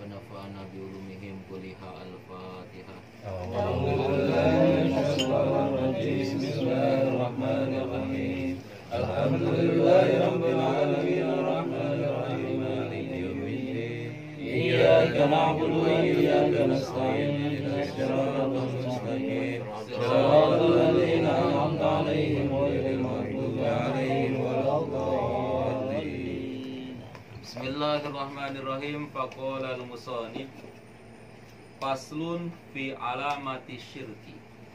nafa'ana bi ulumihim kuliha al-Fatihah. Bismillahirrahmanirrahim. Alhamdulillahi rabbil alamin arrahmanir rahim maliki yaumiddin. Iyyaka na'budu wa iyyaka nasta'in ihdinas siratal mustaqim. Shiratal ladzina an'amta 'alaihim ghairil maghdubi 'alaihim waladdallin. Bismillahirrahmanirrahim. Faqala al-musannif faslun fi alamati syirki.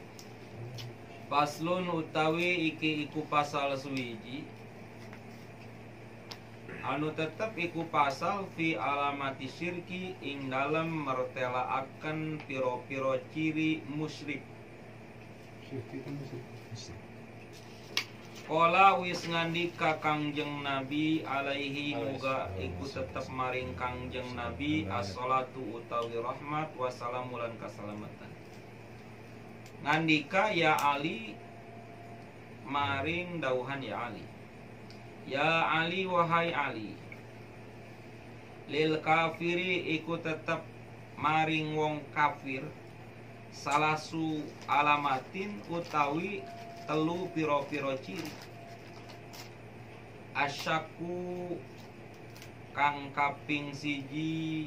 Faslun utawi iki iku pasal suwiji anu tetep iku pasal fi alamati syirki ing dalem mertelaaken piro-piro ciri musyrik. Kala wis ngandika Kangjeng Nabi alaihi muga iku tetep maring Kangjeng Nabi as-salatu utawi rahmat wassalamu lan kasalamatan. Ngandika ya Ali maring dauhan ya Ali. Ya Ali wahai Ali. Lil kafiri iku tetep maring wong kafir salasu alamatin utawi telu piro-piro ciri. Asyaku kang kaping siji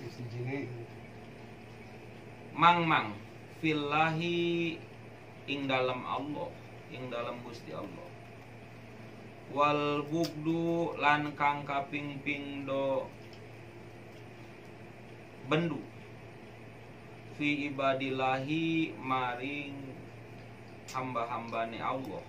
mang-mang fillahi ing dalam Allah, ing dalam Gusti Allah. Wal bugdu lan kang kaping pindho bendu fi ibadillahi maring hamba-hambane Allah.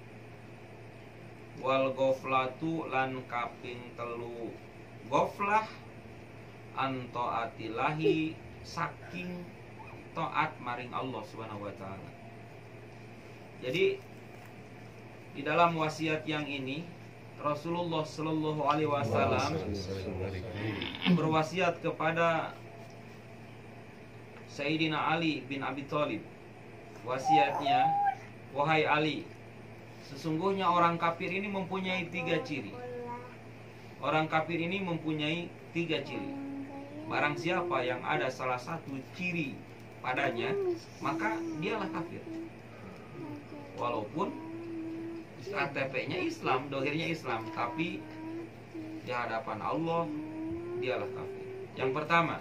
Wal goflatu lan kaping telu goflah antaatilahi saking taat maring Allah Subhanahu wa taala. Jadi di dalam wasiat yang ini Rasulullah Shallallahu alaihi wasallam berwasiat kepada Sayyidina Ali bin Abi Thalib. Wasiatnya, wahai Ali, sesungguhnya orang kafir ini mempunyai 3 ciri. Orang kafir ini mempunyai 3 ciri. Barang siapa yang ada salah satu ciri padanya, maka dialah kafir. Walaupun KTP-nya Islam, dohirnya Islam, tapi di hadapan Allah dialah kafir. Yang pertama,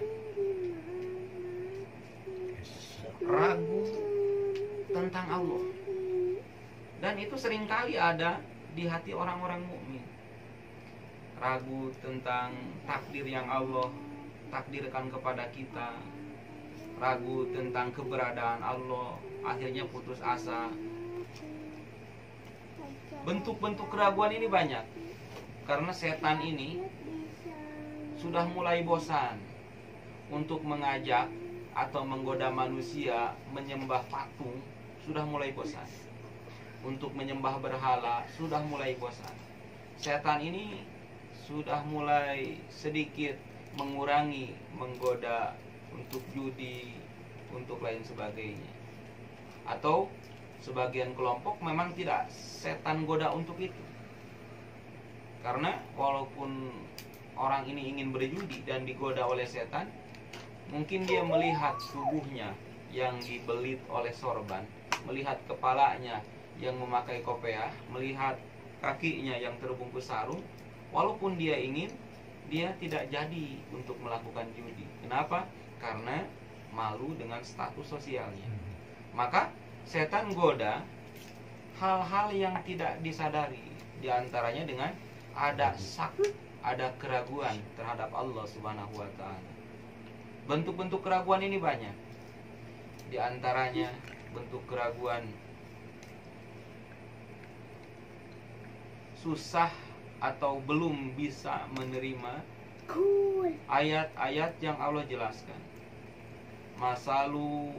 ragu tentang Allah. Dan itu seringkali ada di hati orang-orang mukmin. Ragu tentang takdir yang Allah takdirkan kepada kita. Ragu tentang keberadaan Allah, akhirnya putus asa. Bentuk-bentuk keraguan ini banyak. Karena setan ini sudah mulai bosan untuk mengajak atau menggoda manusia menyembah patung, sudah mulai bosan. Untuk menyembah berhala sudah mulai bosan. Setan ini sudah mulai sedikit mengurangi, menggoda untuk judi, untuk lain sebagainya. Atau sebagian kelompok memang tidak setan goda untuk itu. Karena walaupun orang ini ingin berjudi dan digoda oleh setan, mungkin dia melihat tubuhnya yang dibelit oleh sorban, melihat kepalanya yang memakai kopiah, melihat kakinya yang terbungkus sarung. Walaupun dia ingin, dia tidak jadi untuk melakukan judi. Kenapa? Karena malu dengan status sosialnya. Maka setan goda hal-hal yang tidak disadari, diantaranya dengan ada syak, ada keraguan terhadap Allah Subhanahu wa taala. Bentuk-bentuk keraguan ini banyak. Di antaranya bentuk keraguan susah atau belum bisa menerima ayat-ayat yang Allah jelaskan. Masalu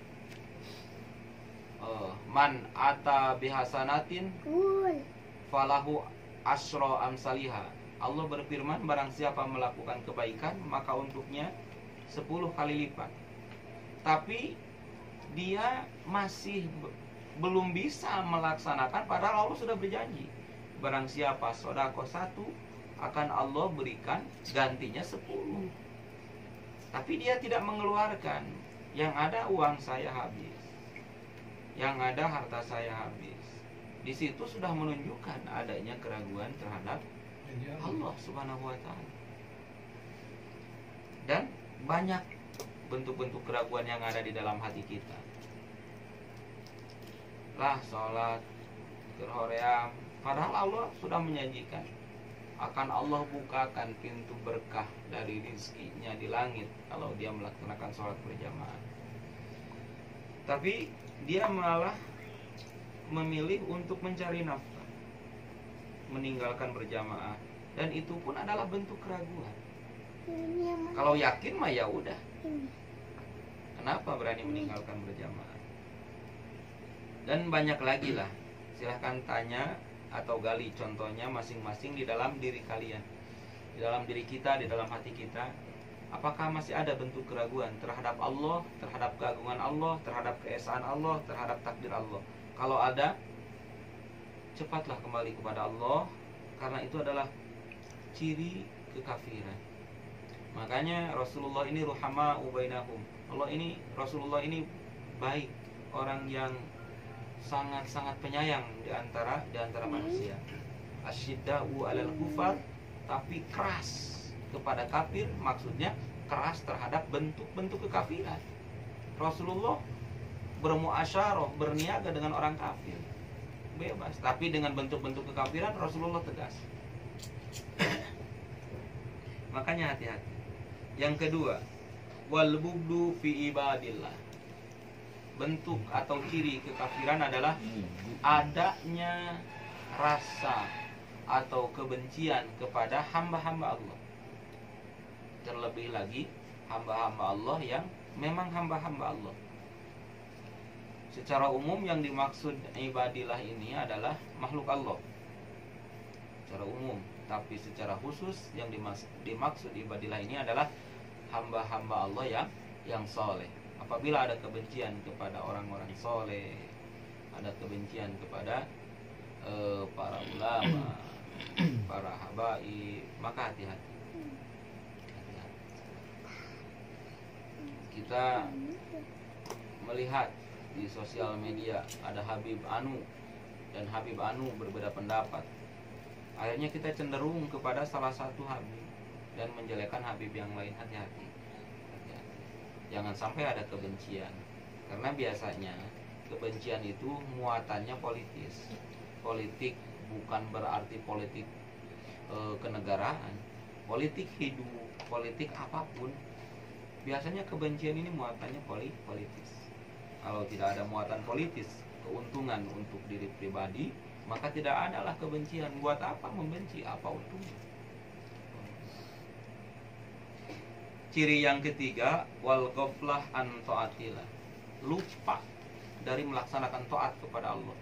man ata bihasanatin falahu asyra amsaliha. Allah berfirman, barang siapa melakukan kebaikan maka untuknya 10 kali lipat. Tapi dia masih belum bisa melaksanakan, padahal Allah sudah berjanji, barang siapa sedekah 1 akan Allah berikan gantinya 10. tapi dia tidak mengeluarkan. Yang ada uang saya habis, yang ada harta saya habis. Di situ sudah menunjukkan adanya keraguan terhadap Allah Subhanahu wa Ta'ala. Dan banyak bentuk-bentuk keraguan yang ada di dalam hati kita. Lah sholat, berhoream, padahal Allah sudah menjanjikan akan Allah bukakan pintu berkah dari rizkinya di langit kalau dia melaksanakan sholat berjamaah. Tapi dia malah memilih untuk mencari nafkah, meninggalkan berjamaah, dan itu pun adalah bentuk keraguan. Kalau yakin mah ya udah. Kenapa berani meninggalkan berjamaah? Dan banyak lagi lah. Silahkan tanya atau gali contohnya masing-masing di dalam diri kalian, di dalam diri kita, di dalam hati kita. Apakah masih ada bentuk keraguan terhadap Allah, terhadap keagungan Allah, terhadap keesaan Allah, terhadap takdir Allah? Kalau ada, cepatlah kembali kepada Allah, karena itu adalah ciri kekafiran. Makanya Rasulullah ini ruhama ubainahum. Rasulullah ini baik, orang yang sangat-sangat penyayang di antara manusia. Asyidda'u 'alal kufar, tapi keras kepada kafir, maksudnya keras terhadap bentuk-bentuk kekafiran. Rasulullah bermuasyarah, berniaga dengan orang kafir, bebas, tapi dengan bentuk-bentuk kekafiran Rasulullah tegas. Makanya hati-hati. Yang kedua, wal bugdu fi ibadillah. Bentuk atau ciri kekafiran adalah adanya rasa atau kebencian kepada hamba-hamba Allah. Terlebih lagi hamba-hamba Allah yang memang hamba-hamba Allah. Secara umum yang dimaksud ibadillah ini adalah makhluk Allah secara umum, tapi secara khusus yang dimaksud ibadillah ini adalah hamba-hamba Allah yang soleh. Apabila ada kebencian kepada orang-orang soleh, ada kebencian kepada para ulama, para habaib, maka hati-hati. Kita melihat di sosial media ada Habib Anu dan Habib Anu berbeda pendapat. Akhirnya kita cenderung kepada salah satu Habib dan menjelekkan Habib yang lain. Hati-hati. Jangan sampai ada kebencian, karena biasanya kebencian itu muatannya politis. Politik bukan berarti politik kenegaraan, politik hidup, politik apapun. Biasanya kebencian ini muatannya politis. Kalau tidak ada muatan politis, keuntungan untuk diri pribadi, maka tidak adalah kebencian. Buat apa membenci? Apa untungnya? Ciri yang ketiga, wal ghaflah an taatillah. Lupa dari melaksanakan taat kepada Allah.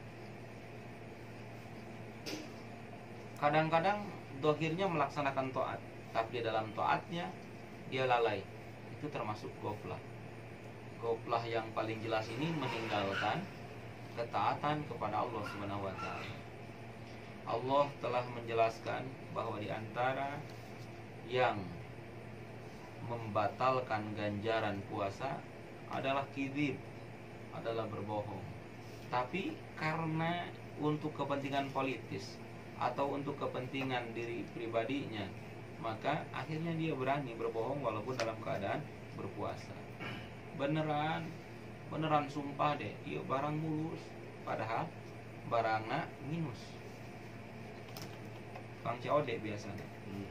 Kadang-kadang dohirnya melaksanakan taat, tapi dalam taatnya dia lalai. Itu termasuk ghaflah. Ghaflah yang paling jelas ini meninggalkan ketaatan kepada Allah Subhanahu wa Ta'ala. Allah telah menjelaskan bahwa di antara yang membatalkan ganjaran puasa adalah kizib, adalah berbohong. Tapi karena untuk kepentingan politis atau untuk kepentingan diri pribadinya, maka akhirnya dia berani berbohong walaupun dalam keadaan berpuasa. Beneran sumpah deh, iya barang mulus, padahal barangnya minus. Bang COD biasanya.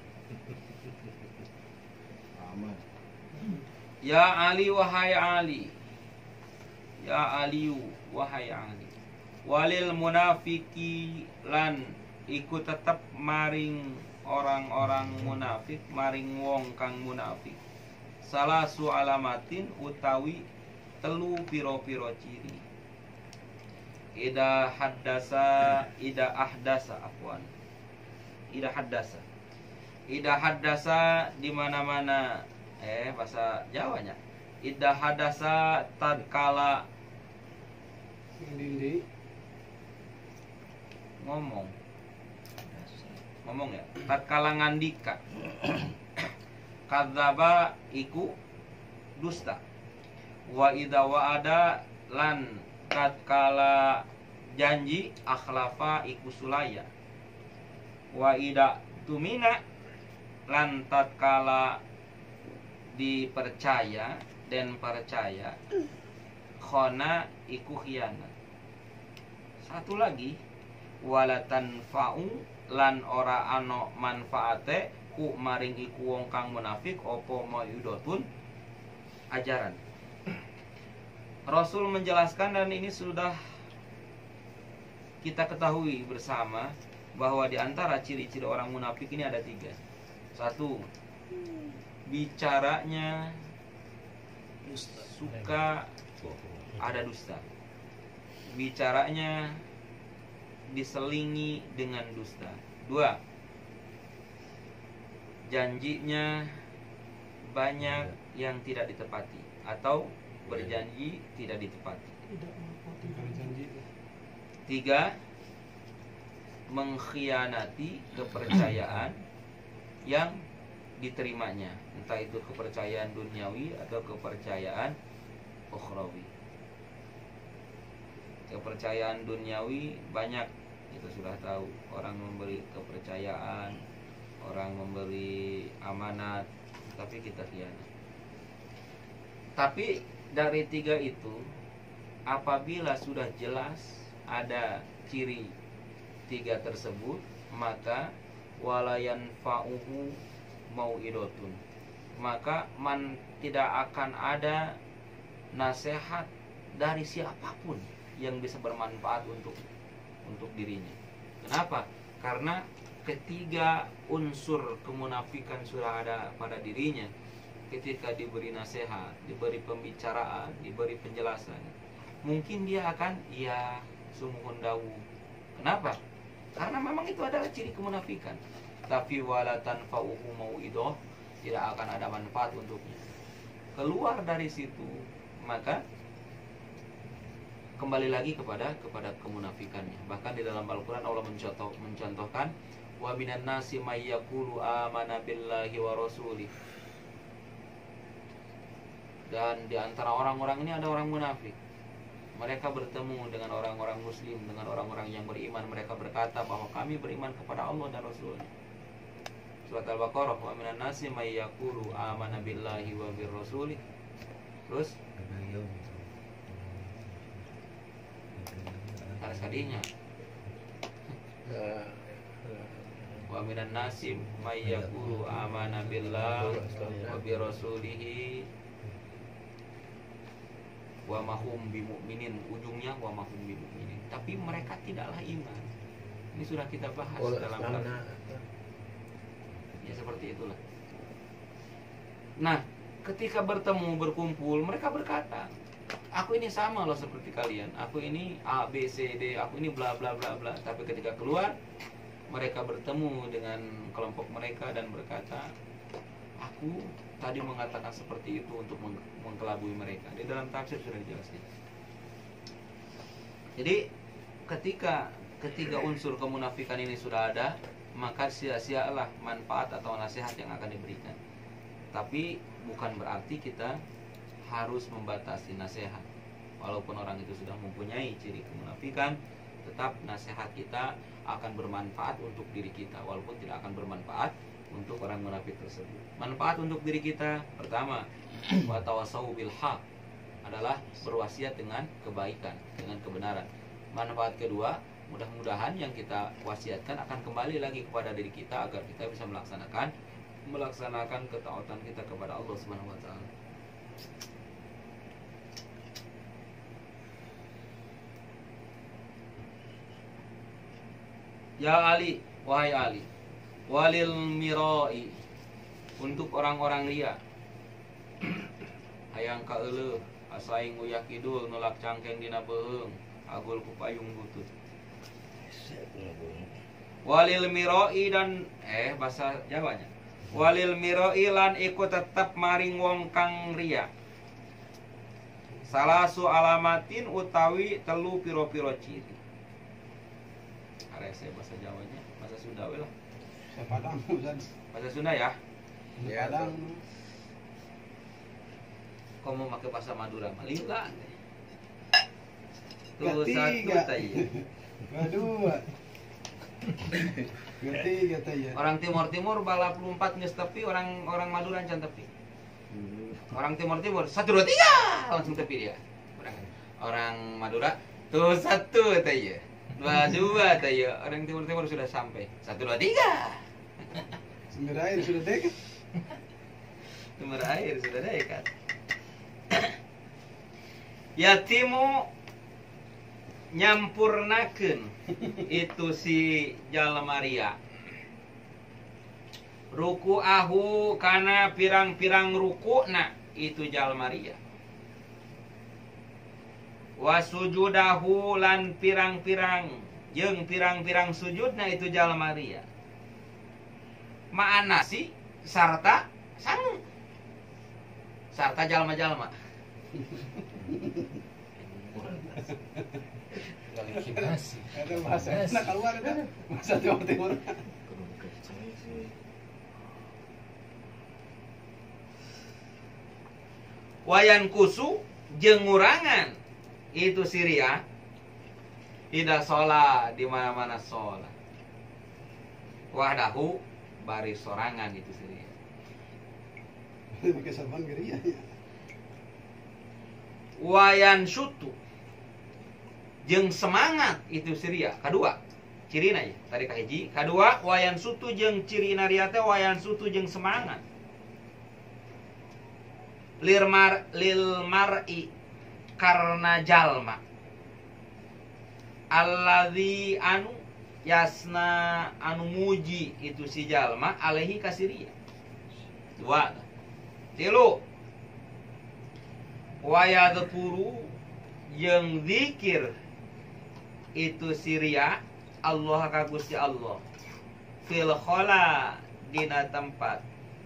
Ya Ali wahai Ali, ya Aliyu wahai Ali, walil munafiki lan iku tetep maring orang-orang munafik, maring wong kang munafik. Salasu alamatin utawi telu piro-piro ciri. Ida haddasa di mana-mana bahasa Jawanya. Ida hadasa tadkala ngomong ya, tatkala ngandika. kadzaba iku dusta. Wa idza wa'ada lan tatkala janji akhlafa iku sulaya. Wa idza tumina lan tatkala dipercaya dan percaya khona iku khianat. Satu lagi, walatan fa'u lan ora ano manfaate ku maring iku wong kang munafik opo mauidotun ajaran. Rasul menjelaskan, dan ini sudah kita ketahui bersama, bahwa di antara ciri-ciri orang munafik ini ada 3. 1, bicaranya suka ada dusta. Bicaranya diselingi dengan dusta. 2, janjinya banyak yang tidak ditepati atau berjanji tidak ditepati. 3, mengkhianati kepercayaan yang diterimanya, entah itu kepercayaan duniawi atau kepercayaan ukhrawi. Kepercayaan duniawi banyak, kita sudah tahu, orang memberi kepercayaan, orang memberi amanat, tapi kita khianat. Tapi dari 3 itu, apabila sudah jelas ada ciri 3 tersebut, maka walayan fa'uhu mauidotun, maka tidak akan ada nasihat dari siapapun yang bisa bermanfaat untuk dirinya. Kenapa? Karena ketiga unsur kemunafikan sudah ada pada dirinya. Ketika diberi nasihat, diberi pembicaraan, diberi penjelasan, mungkin dia akan sumuhun dawu. Kenapa? Karena memang itu adalah ciri kemunafikan. Tapi walatan fa'uhu mau'idoh, tidak akan ada manfaat untuknya. Keluar dari situ, maka kembali lagi kepada kemunafikannya. Bahkan di dalam Al-Quran Allah mencontohkan, wa minan nasi may yaqulu amana billahi wa rasulih. Dan di antara orang-orang ini ada orang munafik. Mereka bertemu dengan orang-orang muslim, dengan orang-orang yang beriman. Mereka berkata bahwa kami beriman kepada Allah dan Rasulnya. Surat Al-Baqarah, wa minan nasi may yaqulu amana billahi wa bir rasulih. Terus harus kadinya. Wa minan nasi may yaqulu amana billahi wa bi rasulihi wa mahum bimu'minin. Ujungnya wa mahum bimu'minin, tapi mereka tidaklah iman. Ini sudah kita bahas dalam ya seperti itulah. Nah, ketika bertemu berkumpul, mereka berkata, aku ini sama loh seperti kalian, aku ini A, B, C, D, aku ini bla bla bla bla. Tapi ketika keluar, mereka bertemu dengan kelompok mereka dan berkata, aku tadi mengatakan seperti itu untuk mengkelabui mereka. Di dalam tafsir sudah dijelaskan. Jadi ketika ketiga unsur kemunafikan ini sudah ada, maka sia-sialah manfaat atau nasihat yang akan diberikan. Tapi bukan berarti kita harus membatasi nasihat. Walaupun orang itu sudah mempunyai ciri kemunafikan, tetap nasihat kita akan bermanfaat untuk diri kita, walaupun tidak akan bermanfaat untuk orang munafik tersebut. Manfaat untuk diri kita, pertama, wa tawasau bil haq, adalah berwasiat dengan kebaikan, dengan kebenaran. Manfaat kedua, mudah-mudahan yang kita wasiatkan akan kembali lagi kepada diri kita, agar kita bisa melaksanakan ketaatan kita kepada Allah Subhanahu wa taala. Ya Ali, wahai Ali, walil mirai, untuk orang-orang ria, hayang kaeuleuh asaing uyak kidul nolak cangkeng dina beheung agul ku payung butut. Walil mirai dan bahasa Jawanya, walil mirai lan iku tetep maring wong kang ria salasu alamatin utawi telu piro-piro ciri. Arek saya bahasa Jawanya, bahasa Sunda we lah. Bahasa Sunda ya. Ya, Padang. Kau mau pakai bahasa Madura mah lila. Tuh Ketiga. satu tadi. Kedua. Ketiga tadi. Orang Timur balap lompat geus tepi, orang Madura can tepi. Orang Timur 1 2 3 langsung tepi dia. Orang Madura tuh 1 tadi. 2 2 tadi. Orang Timur sudah sampai. 1 2 3. Sumber air sudah dekat. Sumber air sudah dekat. Yatimu nyampurnakeun itu si jalmaria. Ruku'ahu kana pirang-pirang rukuna itu jalmaria. Wa sujudahu lan pirang-pirang jeung pirang-pirang sujudna itu jalmaria. Ma'ana si sarta sang sarta jalma-jalma. Ada bahasa enak keluar kan. Bahasa Jawa Timur. Wayan kusu jengurangan itu Syria. Ida sholat di mana-mana sholat. Wahdahu baris sorangan itu Syria. Lebih kesamaan geria ya. Wayan syutu jeung semangat itu Syria. Kedua cirina ya tadi kahiji. Kedua wayan sutu jeung cirina ria teh wayan sutu jeung semangat. Lil mar'i karna jalma alladzi anu yasna anu muji itu si jalma alaihi kasiria. Dua. Tilu wayadhkuru yang zikir itu Syria Allah ka Gusti Allah fil khala dina tempat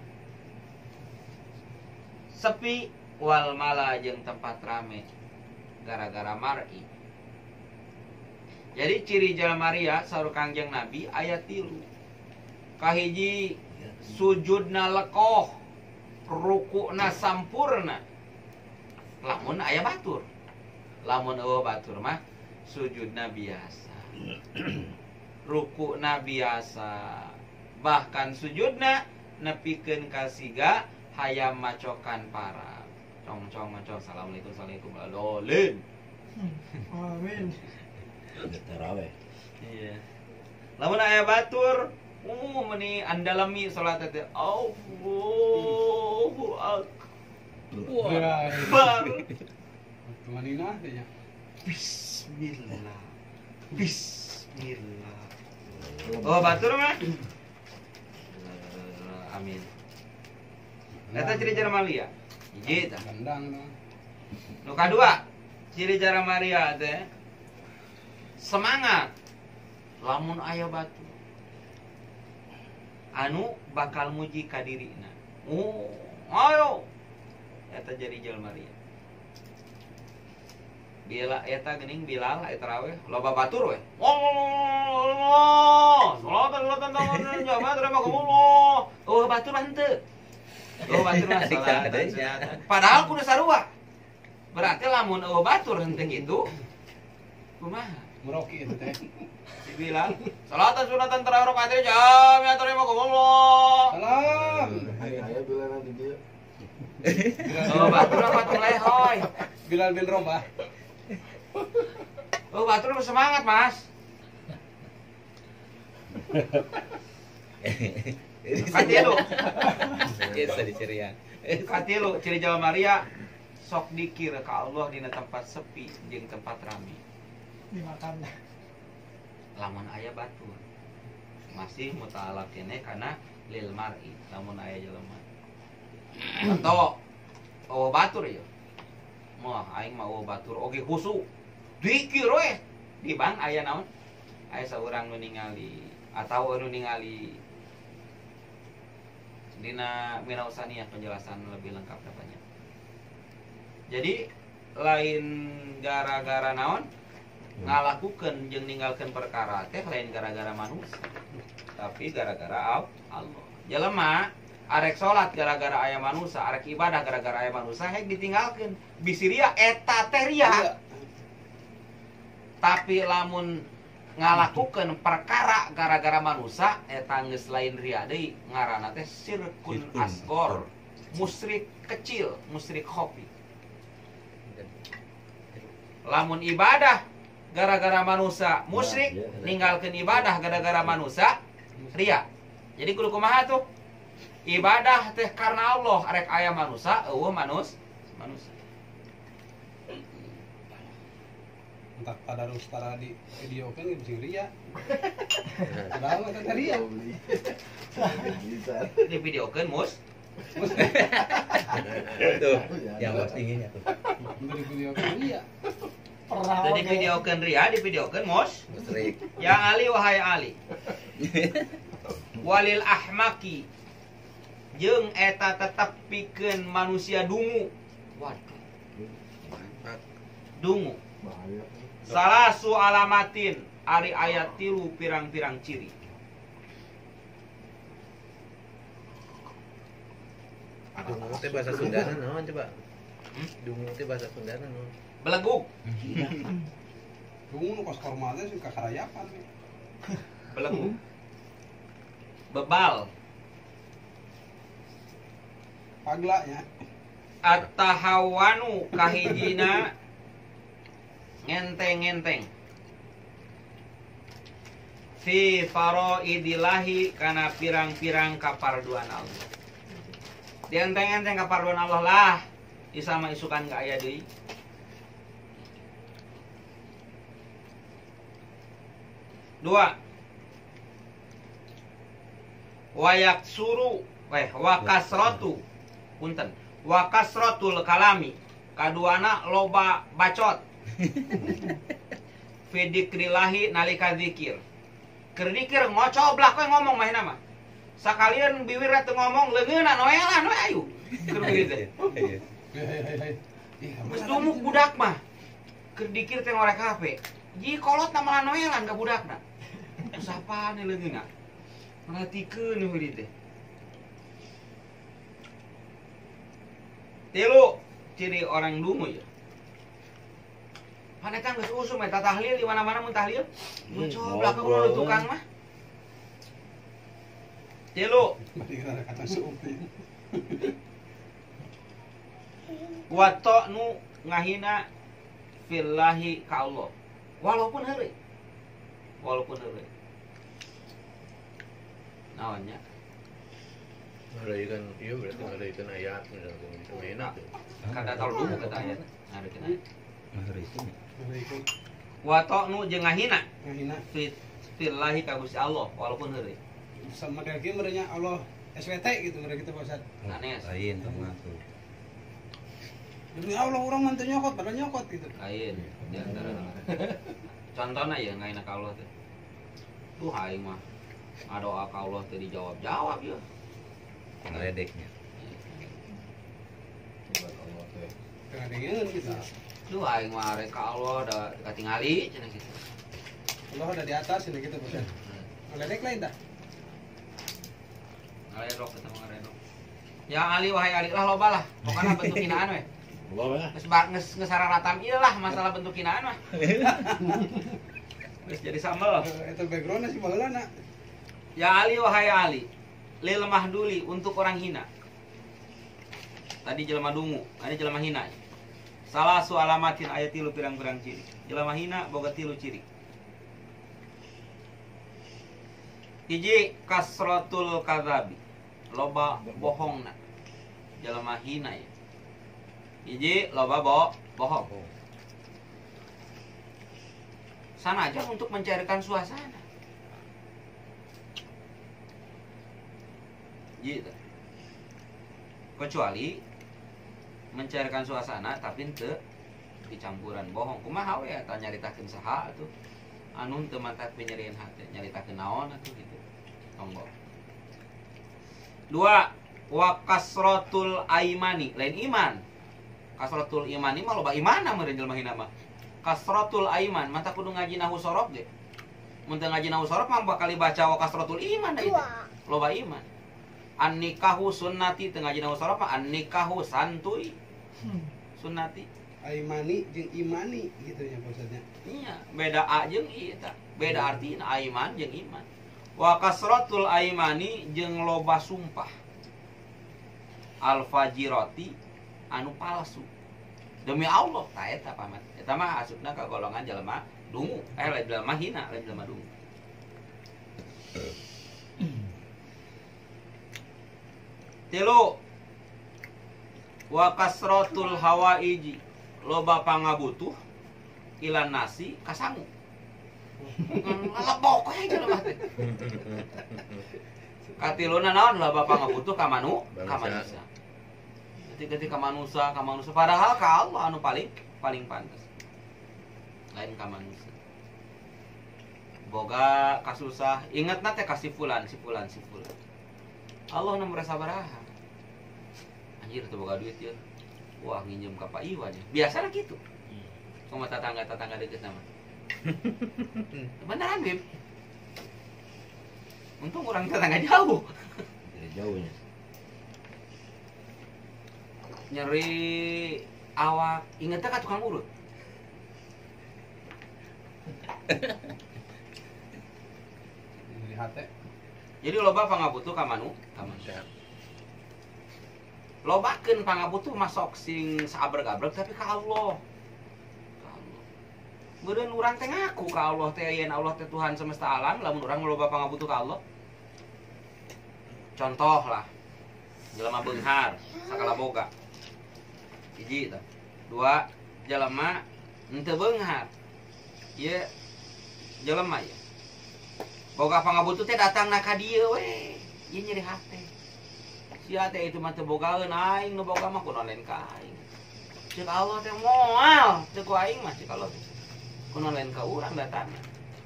sepi wal mala jeung tempat rame gara-gara mar'i. Jadi ciri jalmaria saur Kangjeng Nabi ayat 3. Kahiji sujudna lekoh, rukukna sampurna. Lamun aya batur. Lamun eueuh batur mah sujudna biasa. Rukukna biasa. Bahkan sujudna nepikeun ka siga hayam macokan para. Cong assalamualaikum dolin. Amin. Tarawih. Iya. Lamun aya batur, meuni andalami salat teh Allahu Akbar. Tumanina teh ya. Bismillah. Oh, batur mah. Amin. Eta ciri jara malia. Hiji tah. Gandang no. Nu kadua, ciri jara maria teh semangat. Lamun aya batu anu bakal muji ka dirina. Oh, ayo. Eta jadi jalmaria. Bila eta geuning Bilal eta raweh loba batur we. Allah. Salatan jabat terima Allah. Oh batur mah henteu. Oh batur mah salat. Padahal kudu sarua. Berarti lamun eueuh batur henteu kitu kumaha? Meroki itu teh. Si Bilal, salatan sunatan tarawih rakaat jam ya terima Allah. Salam. Ayo Bilal nanti dia. Oh batur mah batur lehoy. Bilal bin Rabah. Oh batur mah semangat, Mas. Katilu. Biasa dicerian. Katilu ciri Jawa Maria sok dikir ka Allah dina tempat sepi jeung tempat rame. Dimakannya. Lamun aya batur masih muta'alaq keneh kana lil mar'i lamun aya jelema. Atau oh batur ya. Moh aing mah oh batur oge khusu. Dikir we di bang aya naon? Aya saurang nu ningali atau anu ningali dina Minausaniyah penjelasan lebih lengkap katanya. Jadi lain gara-gara naon ngalakukeun jeung ninggalkeun perkara teh lain gara-gara manusia tapi gara-gara Allah. Jelema arek salat gara-gara aya manusia, arek ibadah gara-gara aya manusia, hek ditinggalkeun. Bisi ria eta teh ria. Tapi lamun ngalakukeun perkara gara-gara manusia eta geus lain ria deui, ngaranna teh syirkun asghar, musyrik kecil, musyrik khafi. Lamun ibadah gara-gara manusia musyrik, ninggalkeun ibadah gara-gara manusia ria. Jadi kudu kumaha tuh? Ibadah teh karena Allah, arek aya manusia, eueuh manusia. Entah tadarus tara di video kan bisa ria. Kenapa kata ria? Divideokeun mus. Tuh, yang tingginya tuh. Di video kan ria. Jadi videokeun ria, divideokeun mus. Musrik. Ya Ali wahai Ali. Walil ahmaki jeung eta tetep pikeun manusia dungu. Waduh. Dungu. Salasu alamatin ari ayat 3 pirang-pirang ciri. Dungu teh bahasa Sundana naon coba? Dungu teh bahasa Sundana naon? Beleguk. Dungu nu kos formalnya sih kakarayapan. Beleguk. Bebal. Paglanya. At-tahawanu kahijina ngenteng-ngenteng. Fi faraidillahi kana pirang-pirang kaparduan Allah. Dienteng-enteng kaparduan Allah lah. Isama isukan ka aya deui. Dua. Wayak suru wa kasratu punten wa kasratul kalami kaduana loba bacot fidikrilahi nalika zikir keur dikir ngocoblak we ngomong mah mah sakalian biwir teu ngomong leungeunna noelan we ayu keur kitu geus dumuk budak mah keur dikir teh ngorek HP ji kolot malah noelan ka budakna sapaan leungeunna perhatikeun we teh. Tilu ciri orang dungu ya. Mana kan geus usum eta tahlil di mana-mana mun tahlil. Mun coblak ka tukang mah. Tilu. Wa ta'nu ngahina fillahi ka Allah. Walaupun heureuy. Naonnya? Ngadaykeun ieu berarti ngadaykeun ayat misalkan itu enak tuh. Kada tahu dulu kata ayat. Ngadaykeun ayat. Ngahina. Wa ta'nu jeung ngahina Ngahina. fillahi ka Gusti Allah walaupun heureuy. Sama kayak gini merenya Allah SWT gitu mereka kita Pak Ustaz. Sanes. Lain termasuk. Demi Allah orang mantu nyokot padahal nyokot gitu. Lain di antara. Contohna ya ngahina ka Allah teh. Tuh aing mah ngadoa ka Allah teh dijawab-jawab ya. Ngeledeknya. Kayak dengan gitu. Duh aing mah arek ka Allah da katingali cenah kitu. Allah ada di atas ini gitu Pak Ustaz. Ngeledek lain dah. Ngaledok eta mah ngaledok. Ya Ali wahai Ali lah loba lah. Pokona bentuk hinaan we. Loba. Geus sararatam ieu lah masalah bentuk hinaan mah. Geus jadi sambel. Itu backgroundnya sih baheulana. Ya Ali wahai Ali, lil mahduli untuk orang hina. Tadi jelema dungu, ini jelema hina. Salah su alamatin ayat 3 pirang-pirang ciri. Jelema hina boga 3 ciri. Hiji kasratul kadzabi. Loba bohongna. Jelema hina ya. Hiji loba bohong. Sanajan untuk mencairkan suasana. Gitu. Kecuali mencairkan suasana tapi teu dicampuran bohong. Kumaha we eta nyaritakeun saha atuh? Anu teu mantap penyerian hati, nyaritakeun naon atuh gitu. Tonggo. 2. Wa kasratul aimani, lain iman. Kasratul imani mah loba imanna meureun jelema hina mah. Kasratul aiman, mata kudu ngaji nahwu sorof ge. Mun teu ngaji nahwu sorof mah bakal dibaca wa kasratul iman da itu. Loba iman. An nikahu sunnati tengah jina usara apa? An nikahu santuy sunnati. Aimani jeung imani gitu ya maksudnya. Iya, beda a jeung i eta. Beda artina aiman jeung iman. Wa kasratul aimani jeung loba sumpah. Al fajirati anu palsu. Demi Allah, tah eta pamat. Eta mah asupna ka golongan jelema dungu, lain jelema hina, lain jelema dungu. Tilu wa kasratul hawaiji loba pangabutuh ilan nasi kasangu. Lebok we jelema teh. Katiluna naon loba pangabutuh ka manusia. Ketika manusia padahal ka Allah anu paling pantas. Lain ka manusia. Boga kasusah, ingatna teh ka si fulan. Allah nu merasa baraha. Anjir teu boga duit ya. Wah nginjem ka Pak Iwan ya. Biasana gitu. Sama tetangga deket nama. Beneran, Bib. Untung orang tetangga jauh. Jauhnya. Nyeri awak, inget ka tukang urut. Lihat teh. Jadi loba pangabutuh ka manusia. Lobakeun pangabutuh masuk sing saabrek-abrek tapi ka Allah. Beureun urang teh ngaku ka Allah teh yen Allah teh Tuhan semesta alam, lamun urang loba pangabutuh ka Allah. Contoh lah. Jelema beunghar, sakala boga. Hiji tah. Dua, jelema henteu beunghar. Ieu jelema ya. Boga pangabutuh teh datangna ka dieu we. Ieu nyeri hate. Sia teh itu mah teu bogaeun aing nu boga mah kunaon lain ka aing. Ceuk Allah teh moal, teu ku aing mah ceuk Allah teh. Kunaon lain ka urang datangna.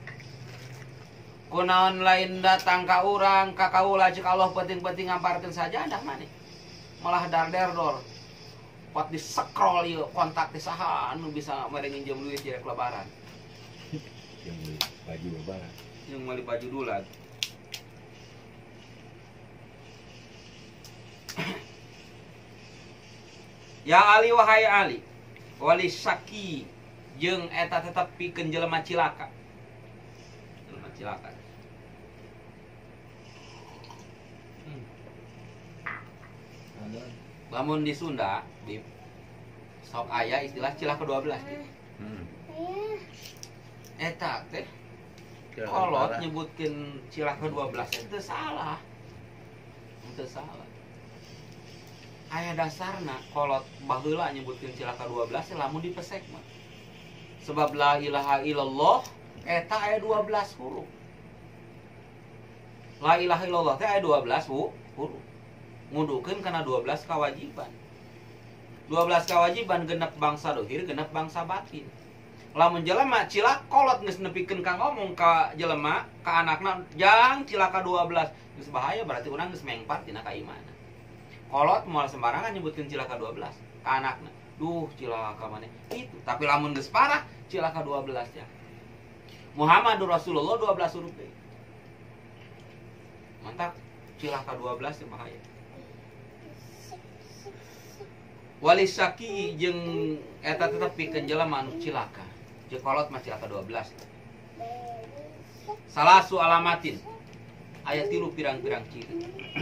Kunaon lain datang ka urang, ka kaula ceuk Allah penting-penting ngamparkeun saja dah maneh. Malah dar-derdor. Pot di-scroll ieu kontak teh saha anu bisa mere nginjem duit direk lebaran. Yang beli baju lebaran. Yang beli baju dulat. Ya Ali wahai Ali, wali syaki jeung eta tetep pikeun jelema cilaka. Jelema cilaka. Lamun di Sunda, di sok aya istilah cilaka 12. Eta teh kolot nyebutkeun cilaka 12 itu salah. Itu salah. Aya dasarna kolot baheula nyebutkeun cilaka 12 lamun dipesek mah. Sebab la ilaha illallah eta aya 12 huruf. La ilaha illallah teh aya 12 huruf. Ngudukeun kana 12 kawajiban. 12 kawajiban genep bangsa dohir, genep bangsa batin. Lamun jelema cilaka kolot geus nepikeun ka ngomong ka jelema, ka anakna jang cilaka 12. Geus bahaya berarti urang geus mengpar tina kaimanan. Kolot moal sembarangan nyebutkeun cilaka 12 ka anakna. Duh, cilaka maneh. Itu, tapi lamun geus parah cilaka 12 ya. Muhammadur Rasulullah 12 huruf deui. Mantap, cilaka 12 ya bahaya. Wali syaki jeung eta tetep pikeun jelema anu cilaka. Jeung kolot mah cilaka 12. Salasu alamatin. Aya 3 pirang-pirang ciri.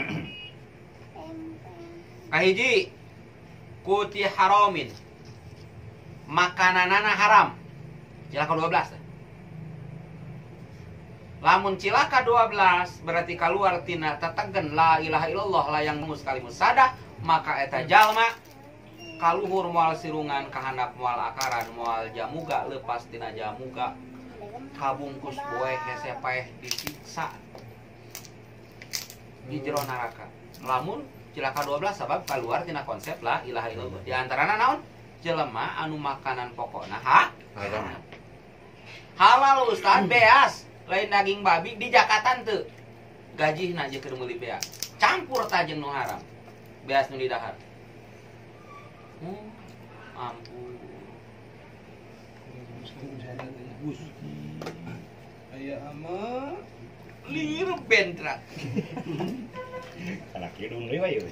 Kahiji kuti haramin. Makananana haram. Cilaka 12. Lamun cilaka 12 berarti kaluar tina tetegen la ilaha illallah layang mus kalimus sadah, maka eta jalma kaluhur moal sirungan kahandap moal akaran moal jamuga lepas tina jamuga kabungkus boe hese paeh disiksa di jero neraka. Lamun cilaka 12 sabab keluar tina konsep la ilaha illallah. Di antarana naon? Jelema anu makanan pokokna haram. Halal Ustaz beas, lain daging babi di jakatan teu. Gajihna je keur meuli beas. Campur ta jeung nu haram. Beas nu di dahar. Ampun. Aya ama lir bentrak. Anak hidung deui we.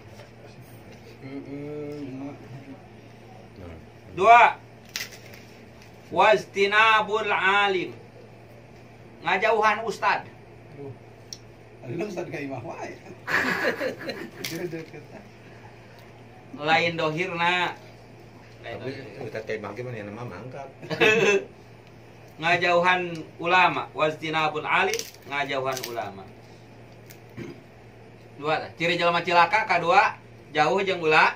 Dua, wajtinabul alim, ngajauhan ustad. Aduh, Ustaz ka imah wae. Lain dohirna. Tapi kita tembak gimana ya nama mangkap. Ngajauhan ulama, wajtinabul alim, ngajauhan ulama. Dua, ciri jelema cilaka kadua jauh jeung ulama.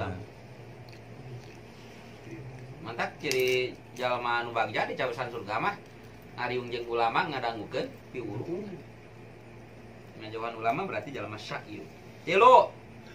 Mantap ciri jalma anu bagja di cawesan surga mah ariung jeung ulama ngadangukeun piwuru. Ngajauhan ulama berarti jalma syaqi. Tilu.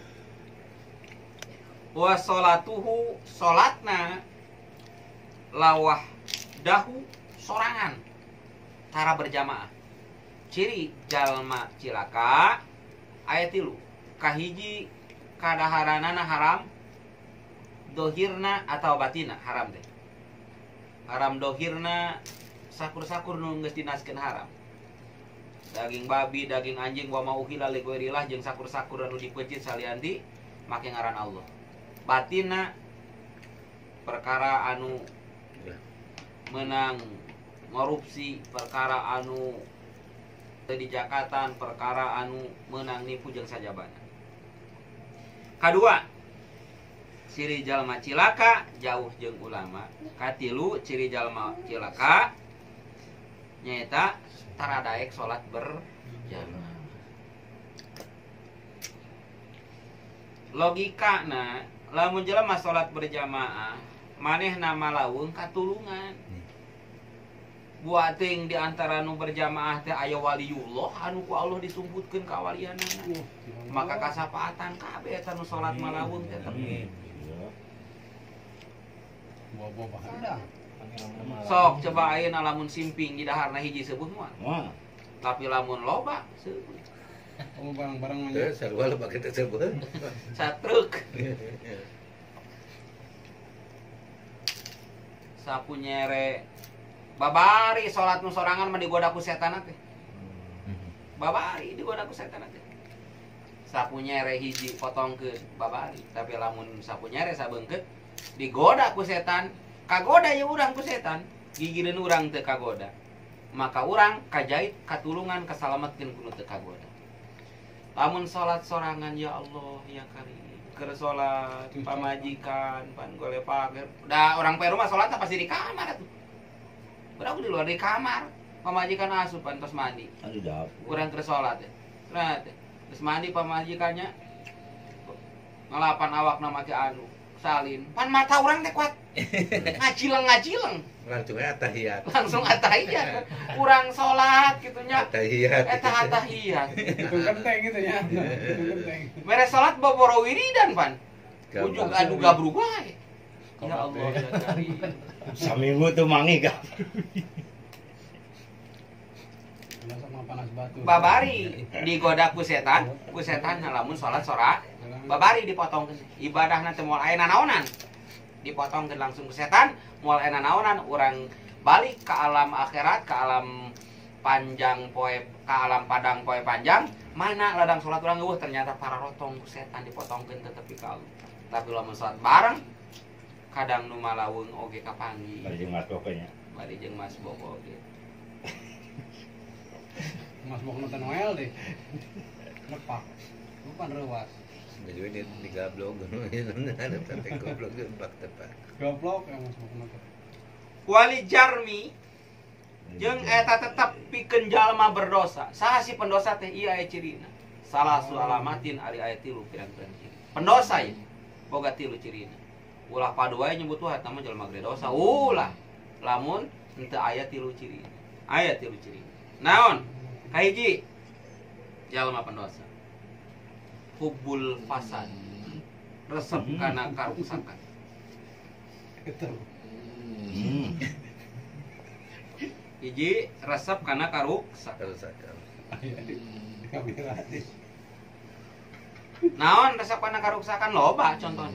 Wa sholatuhu salatna lawah dahu sorangan tara berjamaah. Ciri jalma cilaka aya tilu. Kahiji kadaharanana haram, dohirna atau batina haram teh. Haram dohirna sakur-sakur nu geus dinaskeun haram. Daging babi, daging anjing wa mauhila li ghairillah jeung sakur-sakur anu dipeucit salianti make ngaran Allah. Batina perkara anu menang korupsi, perkara anu teu dijakatan, perkara anu menang nipu jeung sajabana. Kadua, ciri jalma cilaka jauh jeung ulama. Katilu ciri jalma cilaka nyaeta taradaek salat berjamaah. Logikana lamun jelema salat berjamaah manehna malaweung katulungan. Buat ting di antara nu berjamaah teh aya waliullah anu ku Allah disumputkeun kawalianana. Maka kasapaatan kabeh eta nu salat malaweung teh tapi Buah-buah bahanda. sok coba ayeuna lamun simping di daharna hiji seubuh moal. Wah, Tapi lamun loba seubuh. Oh, barang-barang mah. Teu sarua lo pake tersebut. Satruk. Sapu nyere babari salat nu sorangan mah digoda ku setan teh. Babari digoda ku setan teh. Sapu nyere hiji potongkeun babari, tapi lamun sapu nyere sabeungkeut digoda ku setan, kagoda ya urang ku setan, gigireun urang teu kagoda. Maka urang kajait katulungan kasalametkeun ku nu teu kagoda. Lamun salat sorangan ya Allah ya Karim, keur salat pamajikan pan golepak, da orang pe rumah salatna pasti di kamar atuh. Urang di luar di kamar, pamajikan asup pan tos mandi. ada dap. Urang keur salat teh. Nah teh, geus mandi pamajikannya ngalapan awakna make anu salin. Pan mata urang teh kuat. Ngacileng. Langsung atahiyat. Langsung atahiyat. Urang salat kitu nya. Atahiyat. Eta atahiyat. Itu genteng gitu ya. Itu genteng. Mere salat boboro wiridan pan. Ujug adu gabrug wae. Ya Kalau Allah ya Karim. Saminggu tuh mangi gak. Biasa mah panas batu. Babari digoda ku setan lamun salat sorak. Babari dipotongkeun. Ibadahna teh moal aya nanaonan. Dipotongkeun langsung ku setan, moal aya nanaonan urang balik ke alam akhirat, ke alam panjang poe, ke alam padang poe panjang, mana ladang salat urang eueuh ternyata para rotong ku setan dipotongkeun teh tepi ka Allah. Tapi lamun salat bareng kadang nu malaweung oge kapanggi. Bari jeung mas pokoknya. Bari jeung Mas Bobo oge. Mas mau nonton Noel deh. Lepak. Bukan rewas. Jadi di gablok ada sampai goblok gempak tepat. Goblok yang Mas mau nonton. Wali jarmi jeung eta tetep pikeun jalma berdosa. Saha si pendosa teh ieu aya cirina. Salasu alamatin ari aya tilu pirang-pirang ciri. Pendosa ya boga tilu cirina. Ulah padu wae nyebut wae nama jalma gede dosa. Ulah lamun henteu aya tilu cirina. Aya tilu cirina. Naon? Kahiji jalma pendosa. Hubbul fasad. Resep kana karuksakan. Itu. Hiji resep kana karuksakan. Kerusakan. Di kamera deh. Naon resep kana karuksakan loba contohna.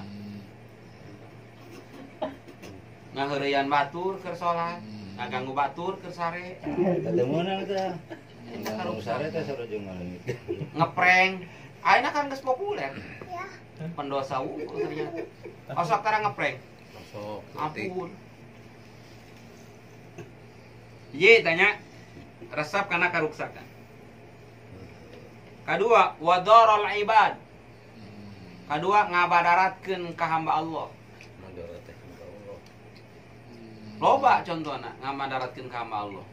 Ngaheureyan batur keur salat, ngaganggu batur keur sare. Ketemuan eta. Yang sare teh sarojeng ngalengit. Ngeprank. Ayeuna kan geus populer. Pendosa unggul ternyata. Osok karang ngeprank. Sok. Ampun. Ye tanya resep karena karuksakan. Kedua, wadharul ibad. Kedua, ngabadaratkeun ka hamba Allah. Madarat teh ka Allah. Loba contohna ngabadaratkeun ka hamba Allah.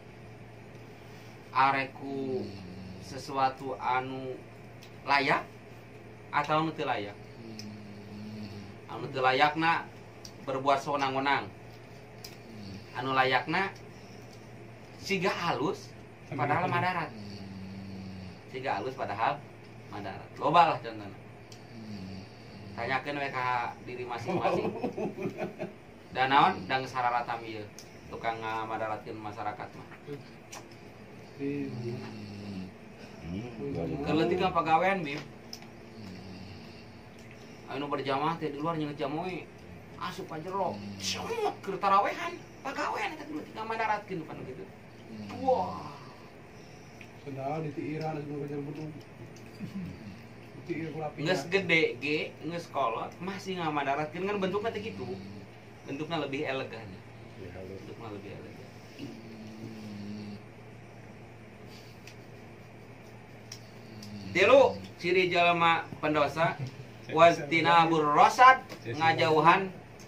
Areku sesuatu anu layak atau anu teu layak. Anu teu layakna berbuat sewenang-wenang. Anu layakna siga halus padahal madarat. Siga halus padahal madarat. Loba lah contohna. Tanyakeun we ka diri masing-masing. Dan naon dang sararatam ieu tukang ngamadaratkeun masyarakat mah. Keleutik ka pagawean bib. Anu berjamaah teh di luar nyeungeut jam we. Asup ka jero. Keur tarawehan pagawean eta keleutik ngamadaratkeun panu kitu. Wah. Sudah ditiiran anu kejar betul. Ditiir ku rapi. Geus gede ge, geus kolot, masih ngamadaratkeun kan bentukna teh kitu. Bentuknya lebih elegan. Bentuknya lebih elegan. Tilu ciri jalma pendosa wastinabur rosad, ngajauhan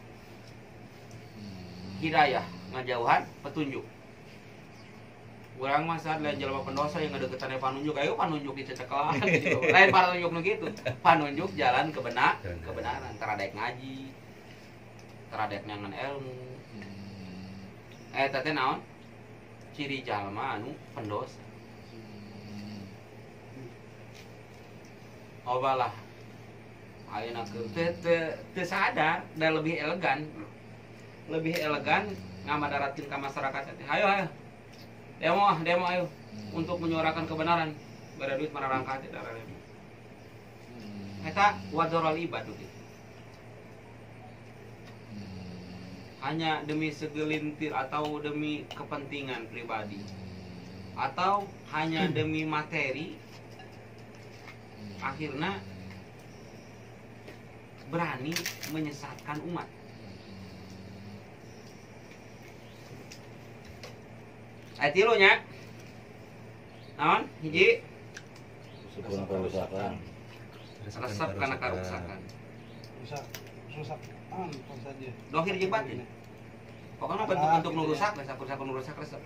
hidayah, ngajauhan petunjuk. Urang mah saat lain jalma pendosa yang ngadeukeutan panunjuk, ayo panunjuk dicecekelan gitu. Lain panunjuk nu kitu, panunjuk jalan kebenaran, taradek ngaji, taradek nyangan ilmu. Eta teh naon? Ciri jalma anu pendosa. Obalah ayeuna teu sadar dan lebih elegan ngamadaratkeun ka masyarakat teh. Ayo demo ayo untuk menyuarakan kebenaran. Bada duit mana rangka teh darah demo. Eta wadharul ibad gitu. Hanya demi segelintir atau demi kepentingan pribadi atau hanya demi materi, akhirnya berani menyesatkan umat. Ayat tilu nya. Naon? Hiji Sebelum kerusakan. resep kana karuksakan. Rusak saja. Dohir jeung batin. Pokoknya bentuk-bentuk nu rusak, resep-resep nu rusak resep.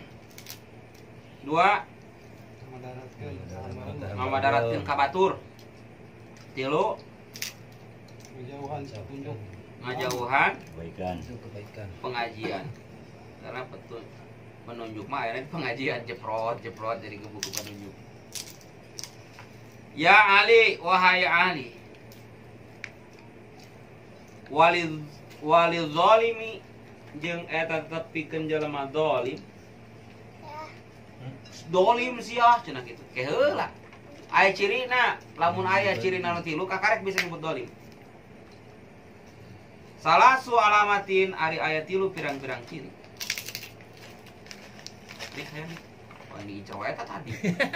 Dua, ngamadaratkeun ka batur. Tilu, Menjauhan petunjuk. ngajauhan Kebaikan. pengajian. Karena penunjuk mah akhirnya pengajian jeprot jadi buku penunjuk. Ya Ali, wahai Ali. Walil zalimi jeung eta tepikeun jalema zalim. Dolim sia cenah kitu. Ke heula. Aya cirina, lamun aya cirina nu tilu kakarek bisa nyebut dolim. Salasu alamatin ari aya tilu pirang-pirang ciri. Nih saya nih. Oh ini Ica wae tadi.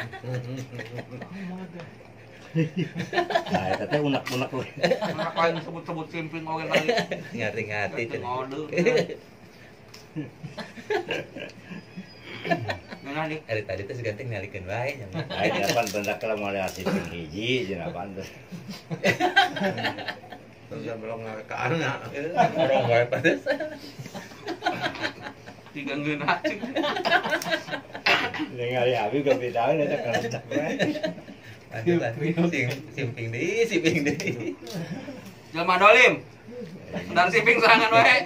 Nah, eta teh unek-unek we. Anak lain sebut-sebut simping oge kali. Ngati-ngati Teu ngode. Nah, nih. Ari tadi teh seganting nalikeun wae nya. Aing apan pendak kalau mau asih hiji jeung apaan teh. Terus belum ka anak. Orang wae pates. Diganggeun acing. Ningali abi gak bitaeun eta karusak we. Aduh lah, simping deui. Jelma dolim. Dan simping serangan wae.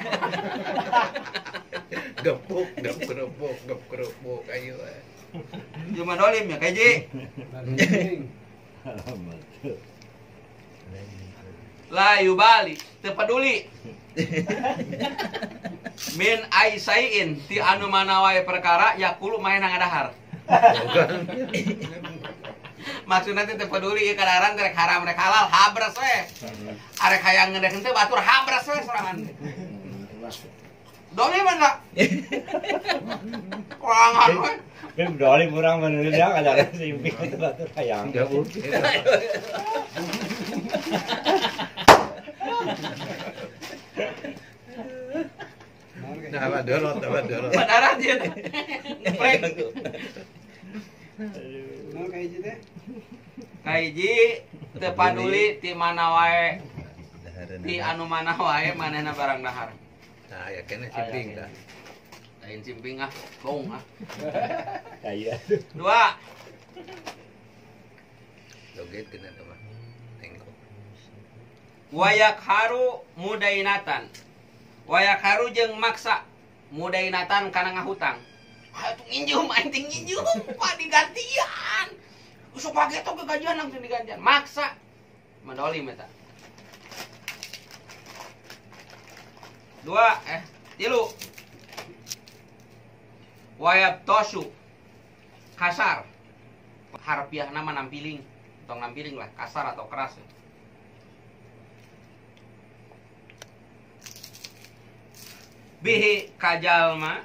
Gepuk ayo. Jelma dolim ya kaji. La yubali, teu peduli. Min aisain ti anu mana wae perkara yakulu main ngadahar. Maksudna teh teu peduli ieu kadaharan rek haram rek halal habres we. Arek hayang ngedekeun teh batur habres we sorangan. Doli mana? Kurangan we. Kan doli murang menurut dia ada simping itu batu hayang. Enggak mungkin. Nah, apa dorot. Padarat dia. Baik. Nah, kayak gitu teh. Kaiji teu paduli ti mana wae, ti anu mana wae manehna barang dahar. Nah, ya kena simping dah. Lain simping ah, gong ah. Kayak 2. Joget kena tuh mah. Tengok. Wayak haru mudainatan. Wayak haru jeung maksa mudainatan kana ngahutang. Atuh nginjum aing teh nginjum, pak digantian. Usuk pake tong kegajian langsung digantian. Maksa. Mendolim eta. 3. Wayab tosu kasar. Harfiah nama nampiling. Tong nampiling lah, kasar atau keras. Bihi kajalma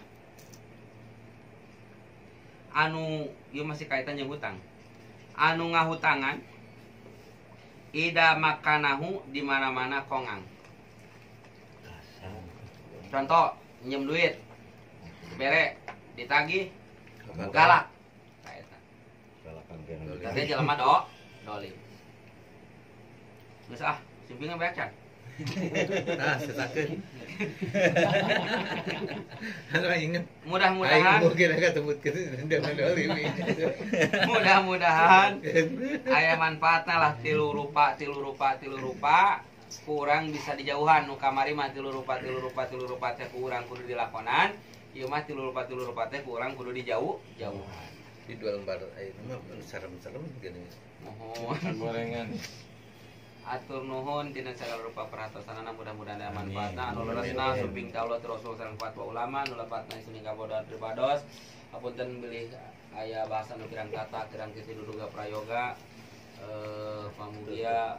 anu ieu masih kaitan jeung hutang. Anu ngahutangan ida makanahu di mana-mana kongang. Contoh, nyem duit. Bere ditagih galak. Kaeta. galakan kan. Tadi jelema doli. Geus ah, simpingna baca. Nah, setakeun. Anu inget. Mudah-mudahan Aing kira ketebutkeun dengan doli. mudah-mudahan aya manfaatna lah tilu rupa kurang bisa dijauhan nu kamari mah tilu rupa teh kurang kudu dilakonan ieu mah tilu rupa teh kurang kudu dijauhan Di dua lembar ayeuna mah serem-serem gini. mohon Gorengan. atur nuhun dina segala rupa perhatosanana mudah-mudahan aya manfaatna anu leresna suping ka Allah Rasul sareng fatwa ulama nu lepatna isuni kabodohan pribados hapunten bilih aya bahasa nu kirang kata kirang kisi duduga prayoga pamulia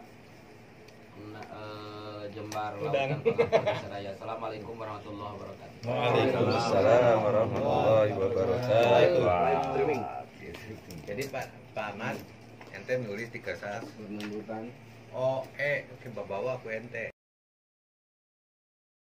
Jembar Lautan Pengampun Seraya. Assalamualaikum warahmatullahi wabarakatuh. Waalaikumsalam warahmatullahi wabarakatuh. Jadi Pak Ahmad ente nulis di kertas OE ke bawa aku ente